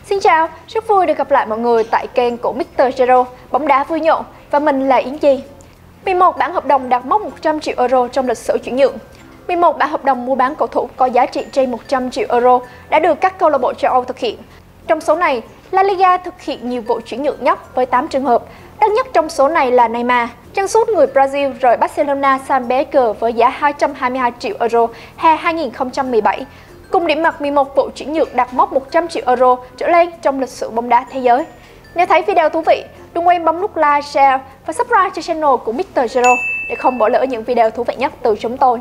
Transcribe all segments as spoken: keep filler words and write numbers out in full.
Xin chào, rất vui được gặp lại mọi người tại kênh của mít tơ Zero, bóng đá vui nhộn, và mình là Yến Chi. mười một bản hợp đồng đạt mốc một trăm triệu euro trong lịch sử chuyển nhượng. mười một bản hợp đồng mua bán cầu thủ có giá trị trên một trăm triệu euro đã được các câu lạc bộ châu Âu thực hiện. Trong số này, La Liga thực hiện nhiều vụ chuyển nhượng nhất với tám trường hợp. Đắt nhất trong số này là Neymar, chân sút người Brazil rời Barcelona sang Bayer với giá hai trăm hai mươi hai triệu euro hè hai nghìn không trăm mười bảy. Cùng điểm mặt mười một vụ chuyển nhượng đạt mốc một trăm triệu euro trở lên trong lịch sử bóng đá thế giới. Nếu thấy video thú vị, đừng quên bấm nút like, share và subscribe cho channel của mít tơ Zero để không bỏ lỡ những video thú vị nhất từ chúng tôi.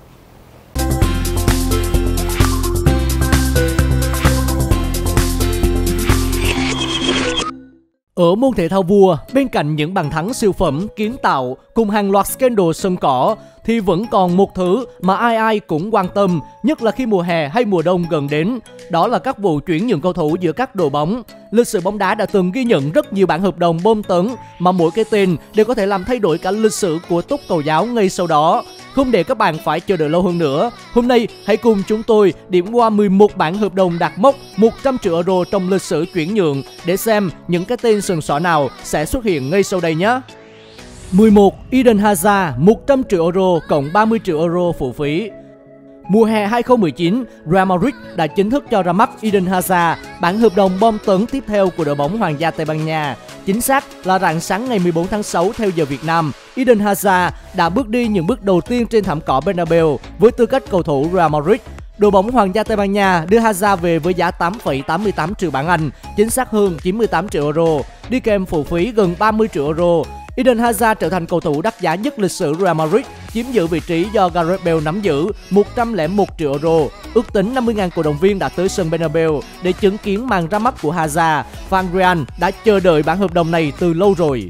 Ở môn thể thao vua, bên cạnh những bàn thắng siêu phẩm, kiến tạo cùng hàng loạt scandal sân cỏ, thì vẫn còn một thứ mà ai ai cũng quan tâm, nhất là khi mùa hè hay mùa đông gần đến. Đó là các vụ chuyển nhượng cầu thủ giữa các đội bóng. Lịch sử bóng đá đã từng ghi nhận rất nhiều bản hợp đồng bom tấn mà mỗi cái tên đều có thể làm thay đổi cả lịch sử của túc cầu giáo ngay sau đó. Không để các bạn phải chờ đợi lâu hơn nữa, hôm nay hãy cùng chúng tôi điểm qua mười một bản hợp đồng đạt mốc một trăm triệu euro trong lịch sử chuyển nhượng để xem những cái tên sừng sỏ nào sẽ xuất hiện ngay sau đây nhé. mười một. Eden Hazard, một trăm triệu euro cộng ba mươi triệu euro phụ phí. Mùa hè hai không một chín, Real Madrid đã chính thức cho ra mắt Eden Hazard, bản hợp đồng bom tấn tiếp theo của đội bóng Hoàng gia Tây Ban Nha. Chính xác là rạng sáng ngày mười bốn tháng sáu theo giờ Việt Nam, Eden Hazard đã bước đi những bước đầu tiên trên thảm cỏ Bernabeu với tư cách cầu thủ Real Madrid. Đội bóng Hoàng gia Tây Ban Nha đưa Hazard về với giá tám phẩy tám mươi tám triệu bảng Anh, chính xác hơn chín mươi tám triệu euro, đi kèm phụ phí gần ba mươi triệu euro. Eden Hazard trở thành cầu thủ đắt giá nhất lịch sử Real Madrid, chiếm giữ vị trí do Gareth Bale nắm giữ một trăm lẻ một triệu euro. Ước tính năm mươi nghìn cổ động viên đã tới sân Bernabeu để chứng kiến màn ra mắt của Hazard. Fan Real đã chờ đợi bản hợp đồng này từ lâu rồi.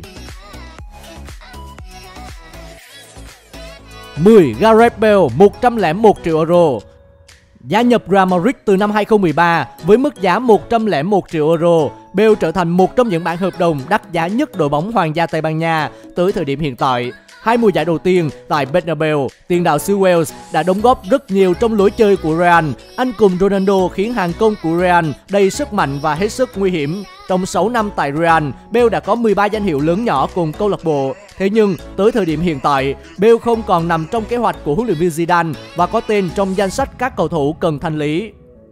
mười. Gareth Bale, một trăm lẻ một triệu euro. Gia nhập Real Madrid từ năm hai không một ba với mức giá một trăm lẻ một triệu euro, Bale trở thành một trong những bản hợp đồng đắt giá nhất đội bóng Hoàng gia Tây Ban Nha tới thời điểm hiện tại. Hai mùa giải đầu tiên tại Bernabeu, tiền đạo xứ Wales đã đóng góp rất nhiều trong lối chơi của Real. Anh cùng Ronaldo khiến hàng công của Real đầy sức mạnh và hết sức nguy hiểm. Trong sáu năm tại Real, Bale đã có mười ba danh hiệu lớn nhỏ cùng câu lạc bộ. Thế nhưng, tới thời điểm hiện tại, Bale không còn nằm trong kế hoạch của huấn luyện viên Zidane và có tên trong danh sách các cầu thủ cần thanh lý.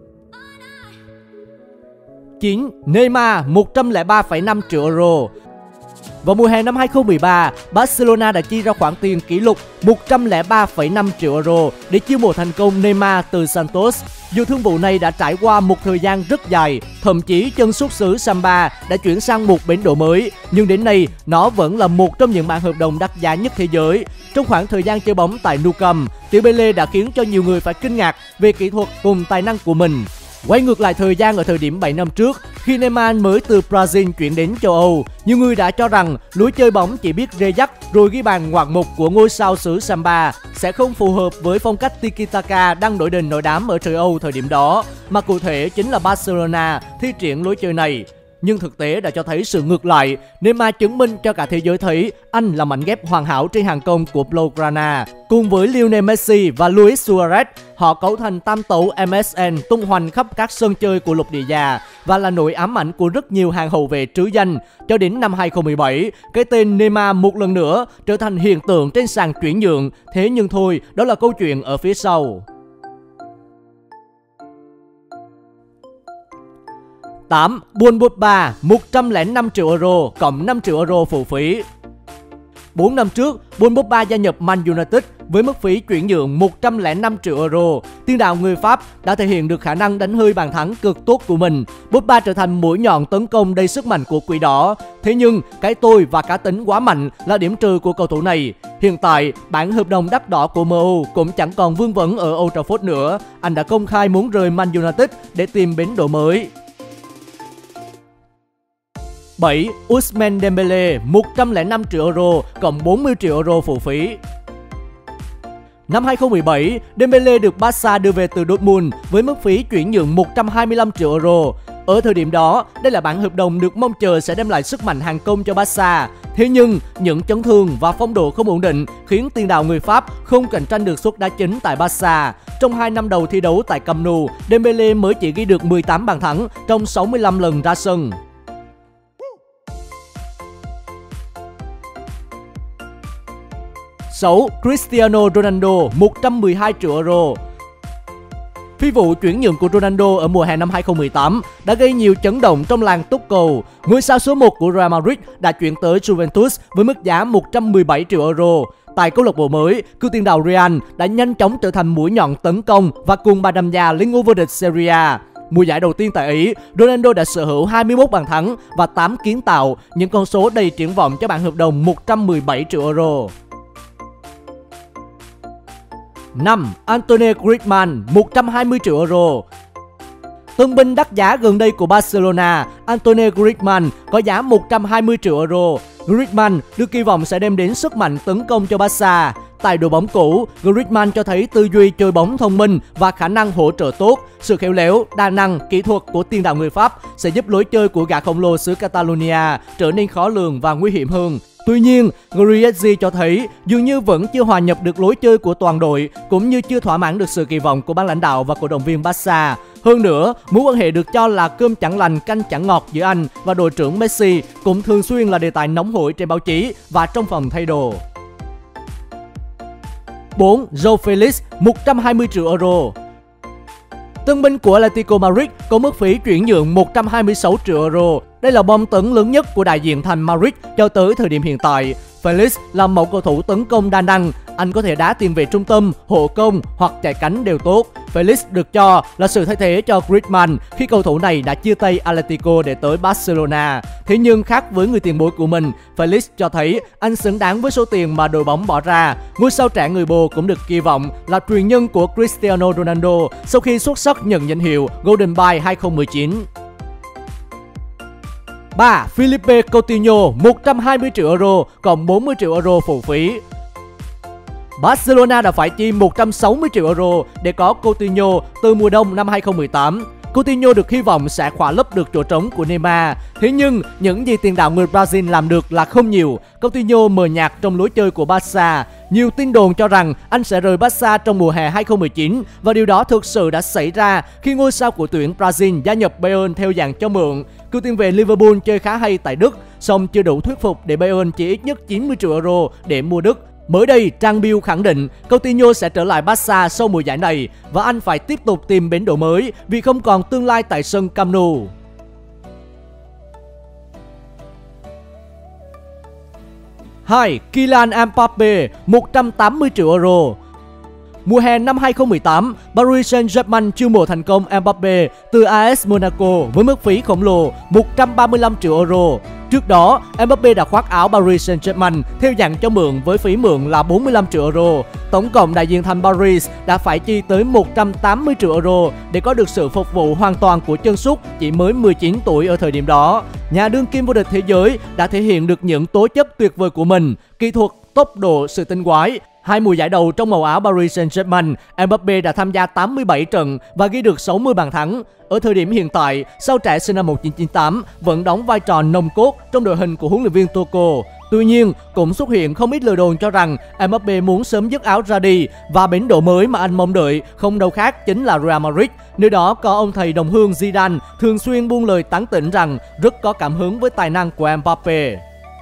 chín. Neymar, một trăm lẻ ba phẩy năm triệu euro. Vào mùa hè năm hai không một ba, Barcelona đã chi ra khoản tiền kỷ lục một trăm lẻ ba phẩy năm triệu euro để chiêu mộ thành công Neymar từ Santos. Dù thương vụ này đã trải qua một thời gian rất dài, thậm chí chân xuất xứ Samba đã chuyển sang một bến đỗ mới, nhưng đến nay nó vẫn là một trong những bản hợp đồng đắt giá nhất thế giới. Trong khoảng thời gian chơi bóng tại Nou Camp, tiểu Pele đã khiến cho nhiều người phải kinh ngạc về kỹ thuật cùng tài năng của mình. Quay ngược lại thời gian ở thời điểm bảy năm trước, khi Neymar mới từ Brazil chuyển đến châu Âu, nhiều người đã cho rằng lối chơi bóng chỉ biết rê dắt rồi ghi bàn ngoạn mục của ngôi sao xứ Samba sẽ không phù hợp với phong cách tiki-taka đang nổi đình nổi đám ở châu Âu thời điểm đó, mà cụ thể chính là Barcelona thi triển lối chơi này. Nhưng thực tế đã cho thấy sự ngược lại. Neymar chứng minh cho cả thế giới thấy anh là mảnh ghép hoàn hảo trên hàng công của Blaugrana. Cùng với Lionel Messi và Luis Suarez, họ cấu thành tam tấu em ét en tung hoành khắp các sân chơi của lục địa già và là nỗi ám ảnh của rất nhiều hàng hậu vệ trứ danh. Cho đến năm hai không một bảy, cái tên Neymar một lần nữa trở thành hiện tượng trên sàn chuyển nhượng. Thế nhưng thôi, đó là câu chuyện ở phía sau. tám. Paul Pogba, một trăm lẻ năm triệu euro cộng năm triệu euro phụ phí. bốn năm trước, Paul Pogba gia nhập Man United với mức phí chuyển nhượng một trăm lẻ năm triệu euro. Tiền đạo người Pháp đã thể hiện được khả năng đánh hơi bàn thắng cực tốt của mình. Pogba trở thành mũi nhọn tấn công đầy sức mạnh của Quỷ Đỏ. Thế nhưng, cái tôi và cá tính quá mạnh là điểm trừ của cầu thủ này. Hiện tại, bản hợp đồng đắt đỏ của em u cũng chẳng còn vương vấn ở Old Trafford nữa. Anh đã công khai muốn rời Man United để tìm bến đỗ mới. bảy. Ousmane Dembele, một trăm lẻ năm triệu euro cộng bốn mươi triệu euro phụ phí. Năm hai không một bảy, Dembele được Barca đưa về từ Dortmund với mức phí chuyển nhượng một trăm hai mươi lăm triệu euro. Ở thời điểm đó, đây là bản hợp đồng được mong chờ sẽ đem lại sức mạnh hàng công cho Barca. Thế nhưng, những chấn thương và phong độ không ổn định khiến tiền đạo người Pháp không cạnh tranh được suất đá chính tại Barca. Trong hai năm đầu thi đấu tại Camp Nou, Dembele mới chỉ ghi được mười tám bàn thắng trong sáu mươi lăm lần ra sân. sáu. Cristiano Ronaldo, một trăm mười hai triệu euro. Phi vụ chuyển nhượng của Ronaldo ở mùa hè năm hai không một tám đã gây nhiều chấn động trong làng túc cầu. Ngôi sao số một của Real Madrid đã chuyển tới Juventus với mức giá một trăm mười bảy triệu euro. Tại câu lạc bộ mới, cựu tiền đạo Real đã nhanh chóng trở thành mũi nhọn tấn công và cùng Bồ Đào Nha lên ngôi vô địch Serie A. Mùa giải đầu tiên tại Ý, Ronaldo đã sở hữu hai mươi mốt bàn thắng và tám kiến tạo, những con số đầy triển vọng cho bản hợp đồng một trăm mười bảy triệu euro. năm. Antoine Griezmann, một trăm hai mươi triệu euro. Tân binh đắt giá gần đây của Barcelona, Antoine Griezmann có giá một trăm hai mươi triệu euro. Griezmann được kỳ vọng sẽ đem đến sức mạnh tấn công cho Barca. Tại đội bóng cũ, Griezmann cho thấy tư duy chơi bóng thông minh và khả năng hỗ trợ tốt. Sự khéo léo, đa năng, kỹ thuật của tiền đạo người Pháp sẽ giúp lối chơi của gã khổng lồ xứ Catalonia trở nên khó lường và nguy hiểm hơn. Tuy nhiên, Griezmann cho thấy dường như vẫn chưa hòa nhập được lối chơi của toàn đội, cũng như chưa thỏa mãn được sự kỳ vọng của ban lãnh đạo và cổ động viên Barca. Hơn nữa, mối quan hệ được cho là cơm chẳng lành canh chẳng ngọt giữa anh và đội trưởng Messi cũng thường xuyên là đề tài nóng hổi trên báo chí và trong phòng thay đồ. bốn. João Felix, một trăm hai mươi triệu euro. Tân binh của Atletico Madrid có mức phí chuyển nhượng một trăm hai mươi sáu triệu euro. Đây là bom tấn lớn nhất của đại diện thành Madrid cho tới thời điểm hiện tại. Felix là một cầu thủ tấn công đa năng, anh có thể đá tiền vệ trung tâm, hộ công hoặc chạy cánh đều tốt. Felix được cho là sự thay thế cho Griezmann khi cầu thủ này đã chia tay Atletico để tới Barcelona. Thế nhưng khác với người tiền bối của mình, Felix cho thấy anh xứng đáng với số tiền mà đội bóng bỏ ra. Ngôi sao trẻ người Bồ cũng được kỳ vọng là truyền nhân của Cristiano Ronaldo sau khi xuất sắc nhận danh hiệu Golden Boy hai không một chín. ba. Philippe Coutinho, một trăm hai mươi triệu euro, cộng bốn mươi triệu euro phụ phí. Barcelona đã phải chi một trăm sáu mươi triệu euro để có Coutinho từ mùa đông năm hai không một tám. Coutinho được hy vọng sẽ khỏa lấp được chỗ trống của Neymar. Thế nhưng, những gì tiền đạo người Brazil làm được là không nhiều. Coutinho mờ nhạt trong lối chơi của Barca. Nhiều tin đồn cho rằng anh sẽ rời Barca trong mùa hè hai không một chín và điều đó thực sự đã xảy ra khi ngôi sao của tuyển Brazil gia nhập Bayern theo dạng cho mượn. Cựu tiền vệ Liverpool chơi khá hay tại Đức, song chưa đủ thuyết phục để Bayern chỉ ít nhất chín mươi triệu euro để mua Đức. Mới đây, trang Bild khẳng định Coutinho sẽ trở lại Barca sau mùa giải này và anh phải tiếp tục tìm bến đỗ mới vì không còn tương lai tại sân Camp Nou. hai. Kylian Mbappe, một trăm tám mươi triệu euro. Mùa hè năm hai không một tám, Paris Saint-Germain chiêu mộ thành công Mbappe từ a ét Monaco với mức phí khổng lồ một trăm ba mươi lăm triệu euro. Trước đó, Mbappe đã khoác áo Paris Saint-Germain theo dạng cho mượn với phí mượn là bốn mươi lăm triệu euro. Tổng cộng đại diện thành Paris đã phải chi tới một trăm tám mươi triệu euro để có được sự phục vụ hoàn toàn của chân sút chỉ mới mười chín tuổi ở thời điểm đó. Nhà đương kim vô địch thế giới đã thể hiện được những tố chất tuyệt vời của mình, kỹ thuật, tốc độ, sự tinh quái. Hai mùa giải đầu trong màu áo Paris Saint-Germain, Mbappe đã tham gia tám mươi bảy trận và ghi được sáu mươi bàn thắng. Ở thời điểm hiện tại, sao trẻ sinh năm một nghìn chín trăm chín mươi tám vẫn đóng vai trò nòng cốt trong đội hình của huấn luyện viên Tuchel. Tuy nhiên, cũng xuất hiện không ít lời đồn cho rằng Mbappe muốn sớm dứt áo ra đi và bến đỗ mới mà anh mong đợi không đâu khác chính là Real Madrid. Nơi đó có ông thầy đồng hương Zidane thường xuyên buông lời tán tỉnh rằng rất có cảm hứng với tài năng của Mbappe.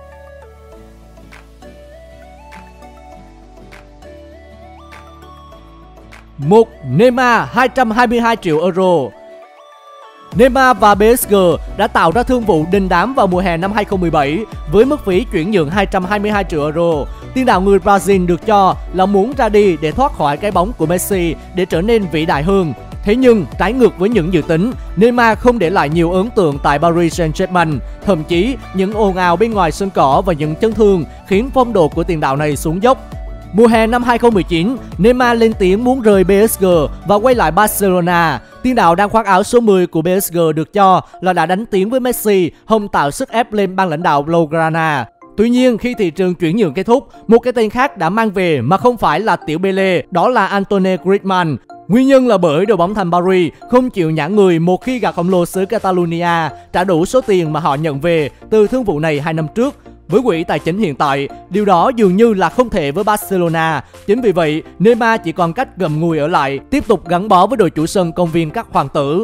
một. Neymar, hai trăm hai mươi hai triệu euro. Neymar và pê ét giê đã tạo ra thương vụ đình đám vào mùa hè năm hai không một bảy với mức phí chuyển nhượng hai trăm hai mươi hai triệu euro. Tiền đạo người Brazil được cho là muốn ra đi để thoát khỏi cái bóng của Messi để trở nên vĩ đại hơn. Thế nhưng, trái ngược với những dự tính, Neymar không để lại nhiều ấn tượng tại Paris Saint-Germain. Thậm chí, những ồn ào bên ngoài sân cỏ và những chấn thương khiến phong độ của tiền đạo này xuống dốc. Mùa hè năm hai không một chín, Neymar lên tiếng muốn rời pê ét giê và quay lại Barcelona. Tiền đạo đang khoác áo số mười của pê ét giê được cho là đã đánh tiếng với Messi, không tạo sức ép lên ban lãnh đạo Blaugrana. Tuy nhiên, khi thị trường chuyển nhượng kết thúc, một cái tên khác đã mang về mà không phải là tiểu Pele, đó là Antoine Griezmann. Nguyên nhân là bởi đội bóng thành Paris không chịu nhả người một khi gã khổng lồ xứ Catalonia trả đủ số tiền mà họ nhận về từ thương vụ này hai năm trước. Với quỹ tài chính hiện tại, điều đó dường như là không thể với Barcelona. Chính vì vậy, Neymar chỉ còn cách gầm ngùi ở lại, tiếp tục gắn bó với đội chủ sân công viên các hoàng tử.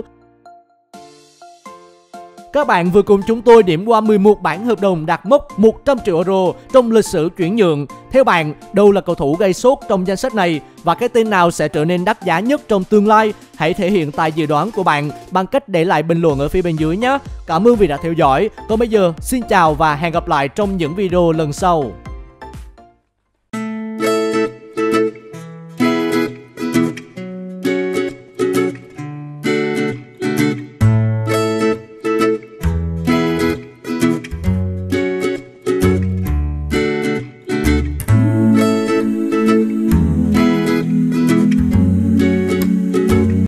Các bạn vừa cùng chúng tôi điểm qua mười một bản hợp đồng đạt mốc một trăm triệu euro trong lịch sử chuyển nhượng. Theo bạn, đâu là cầu thủ gây sốt trong danh sách này và cái tên nào sẽ trở nên đắt giá nhất trong tương lai? Hãy thể hiện tài dự đoán của bạn bằng cách để lại bình luận ở phía bên dưới nhé. Cảm ơn vì đã theo dõi. Còn bây giờ, xin chào và hẹn gặp lại trong những video lần sau.